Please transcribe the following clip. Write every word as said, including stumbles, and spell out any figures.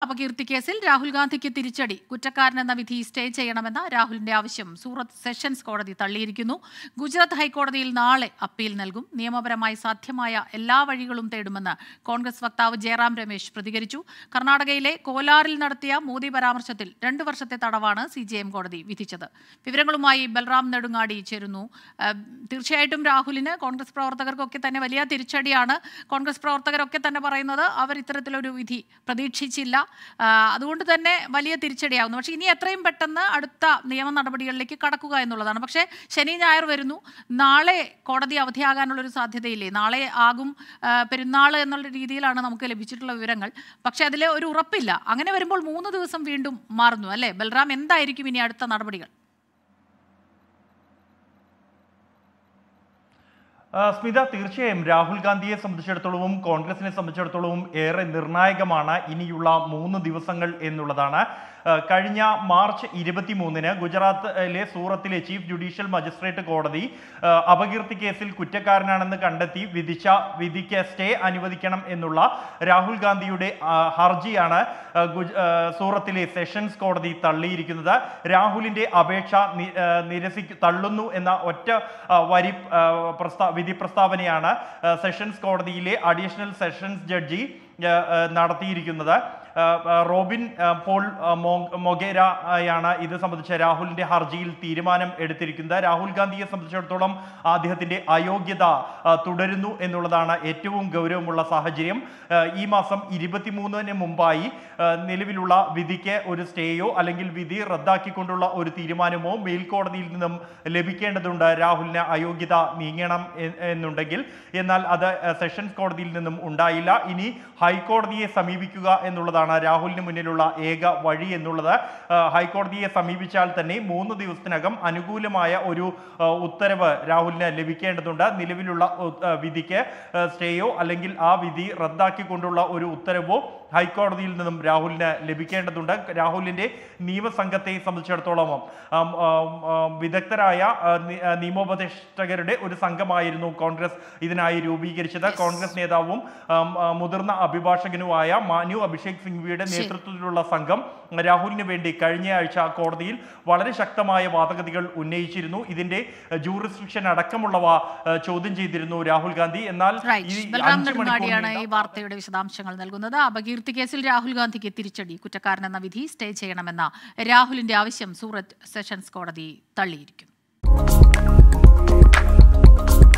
അപകീർത്തി കേസിൽ രാഹുൽ ഗാന്ധിക്ക് തിരിച്ചടി. കുറ്റക്കാരനെന്ന വിധി സ്റ്റേ ചെയ്യണമെന്ന രാഹുലിന്റെ ആവശ്യം സൂറത്ത് സെഷൻസ് കോടതി തള്ളിയിരിക്കുന്നു. ഗുജറാത്ത് ഹൈക്കോടതിയിൽ നാളെ അപ്പീൽ നൽകും. നിയമപരമായി സാധ്യമായ എല്ലാ വഴികളും തേടുമെന്ന് കോൺഗ്രസ് വക്താവ് ജയറാം രമേശ് പ്രതികരിച്ചു. കർണാടകയിലെ കോലാറിൽ നടത്തിയ മോദി പരാമർശത്തിൽ രണ്ടു വർഷത്തെ തടവാണ് സി ജെ എം കോടതി വിധിച്ചത്. വിവരങ്ങളുമായി ബൽറാം നെടുങ്ങാടി ചേരുന്നു. തീർച്ചയായിട്ടും രാഹുലിന് കോൺഗ്രസ് പ്രവർത്തകർക്കൊക്കെ തന്നെ വലിയ തിരിച്ചടിയാണ്. കോൺഗ്രസ് പ്രവർത്തകരൊക്കെ തന്നെ പറയുന്നത് അവർ ഇത്തരത്തിലൊരു വിധി പ്രതീക്ഷിച്ചില്ല, അതുകൊണ്ട് തന്നെ വലിയ തിരിച്ചടിയാകുന്നു. പക്ഷേ ഇനി എത്രയും പെട്ടെന്ന് അടുത്ത നിയമ നടപടികളിലേക്ക് കടക്കുക എന്നുള്ളതാണ്. പക്ഷേ ശനി ഞായർ വരുന്നു, നാളെ കോടതി അവധിയാകാനുള്ളൊരു സാധ്യതയില്ലേ? നാളെ ആകും പെരുന്നാൾ എന്നുള്ള രീതിയിലാണ് നമുക്ക് ലഭിച്ചിട്ടുള്ള വിവരങ്ങൾ. പക്ഷേ അതിൽ ഒരു ഉറപ്പില്ല. അങ്ങനെ വരുമ്പോൾ മൂന്ന് ദിവസം വീണ്ടും മാറുന്നു അല്ലേ ബൽറാം? എന്തായിരിക്കും ഇനി അടുത്ത നടപടികൾ? സ്മിത, തീർച്ചയായും രാഹുൽ ഗാന്ധിയെ സംബന്ധിച്ചിടത്തോളവും കോൺഗ്രസിനെ സംബന്ധിച്ചിടത്തോളവും ഏറെ നിർണായകമാണ് ഇനിയുള്ള മൂന്ന് ദിവസങ്ങൾ എന്നുള്ളതാണ്. കഴിഞ്ഞ മാർച്ച് ഇരുപത്തി മൂന്നിന് ഗുജറാത്തിലെ സൂറത്തിലെ ചീഫ് ജുഡീഷ്യൽ മജിസ്ട്രേറ്റ് കോടതി അപകീർത്തി കേസിൽ കുറ്റക്കാരനാണെന്ന് കണ്ടെത്തി വിധിച്ച വിധിക്ക് സ്റ്റേ അനുവദിക്കണം എന്നുള്ള രാഹുൽ ഗാന്ധിയുടെ ഹർജിയാണ് സൂറത്തിലെ സെഷൻസ് കോടതി തള്ളിയിരിക്കുന്നത്. രാഹുലിന്റെ അപേക്ഷ നിരസി തള്ളുന്നു എന്ന ഒറ്റ വരി പ്രസ്താ വിധി പ്രസ്താവനയാണ് സെഷൻസ് കോടതിയിലെ അഡീഷണൽ സെഷൻസ് ജഡ്ജി നടത്തിയിരിക്കുന്നത്. റോബിൻ പോൾ മൊഗേരയാണ് ഇത് സംബന്ധിച്ച രാഹുലിന്റെ ഹർജിയിൽ തീരുമാനം എടുത്തിരിക്കുന്നത്. രാഹുൽ ഗാന്ധിയെ സംബന്ധിച്ചിടത്തോളം അദ്ദേഹത്തിന്റെ അയോഗ്യത തുടരുന്നു എന്നുള്ളതാണ് ഏറ്റവും ഗൗരവമുള്ള സാഹചര്യം. ഈ മാസം ഇരുപത്തിമൂന്നിന് മുമ്പായി നിലവിലുള്ള വിധിക്ക് ഒരു സ്റ്റേയോ അല്ലെങ്കിൽ വിധി റദ്ദാക്കിക്കൊണ്ടുള്ള ഒരു തീരുമാനമോ മേൽക്കോടതിയിൽ നിന്നും ലഭിക്കേണ്ടതുണ്ട് രാഹുലിന് അയോഗ്യത നീങ്ങണം എന്നുണ്ടെങ്കിൽ. എന്നാൽ അത് സെഷൻസ് കോടതിയിൽ നിന്നും ഉണ്ടായില്ല. ഇനി ഹൈക്കോടതിയെ സമീപിക്കുക എന്നുള്ളതാണ് രാഹുലിന് മുന്നിലുള്ള ഏക വഴി എന്നുള്ളത്. ഹൈക്കോടതിയെ സമീപിച്ചാൽ തന്നെ മൂന്ന് ദിവസത്തിനകം അനുകൂലമായ ഒരു ഉത്തരവ് രാഹുലിന് ലഭിക്കേണ്ടതുണ്ട്. നിലവിലുള്ള വിധിക്ക് സ്റ്റേയോ അല്ലെങ്കിൽ ആ വിധി റദ്ദാക്കിക്കൊണ്ടുള്ള ഒരു ഉത്തരവോ ഹൈക്കോടതിയിൽ നിന്നും രാഹുലിന് ലഭിക്കേണ്ടതുണ്ട്. രാഹുലിന്റെ നിയമസംഘത്തെ സംബന്ധിച്ചിടത്തോളം വിദഗ്ധരായ നിയമോപദേഷ്ടകരുടെ ഒരു സംഘമായിരുന്നു കോൺഗ്രസ് ഇതിനായി രൂപീകരിച്ചത്. കോൺഗ്രസ് നേതാവും മുതിർന്ന അഭിഭാഷകനുമായ മാന്യു അഭിഷേക് സിംഗ്വിയുടെ നേതൃത്വത്തിലുള്ള സംഘം രാഹുലിന് വേണ്ടി കഴിഞ്ഞയാഴ്ച കോടതിയിൽ വളരെ ശക്തമായ വാദഗതികൾ ഉന്നയിച്ചിരുന്നു. ഇതിന്റെ ജൂറിസ്ഡിക്ഷൻ അടക്കമുള്ളവ ചോദ്യം ചെയ്തിരുന്നു രാഹുൽ ഗാന്ധി. എന്നാൽ ഈ വാർത്തയുടെ വിശദാംശങ്ങൾ നൽകുന്നത് അപകീർത്തി കേസിൽ രാഹുൽ ഗാന്ധിക്ക് തിരിച്ചടി. കുറ്റക്കാരനെന്ന വിധി സ്റ്റേ ചെയ്യണമെന്ന രാഹുലിന്റെ ആവശ്യം സൂറത്ത് സെഷൻസ് കോടതി തള്ളിയിരിക്കുന്നു.